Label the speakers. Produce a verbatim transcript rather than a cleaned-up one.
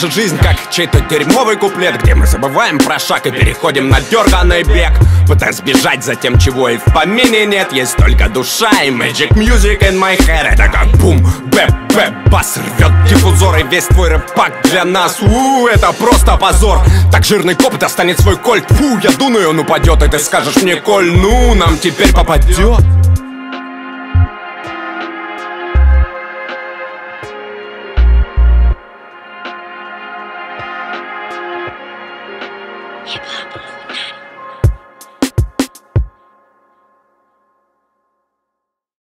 Speaker 1: будоражит жизнь, как чей-то дерьмовый куплет, где мы забываем про шаг и переходим на дерганый бег, пытаясь бежать за тем, чего и в помине нет. Есть только душа и magic music in my head. Это как бум, бэп, бэп, бас рвет диффузор, и весь твой рэп-пак для нас, у, это просто позор. Так жирный коп достанет свой кольт, фу, я думаю, он упадет, и ты скажешь мне: Коль, ну, нам теперь попадет.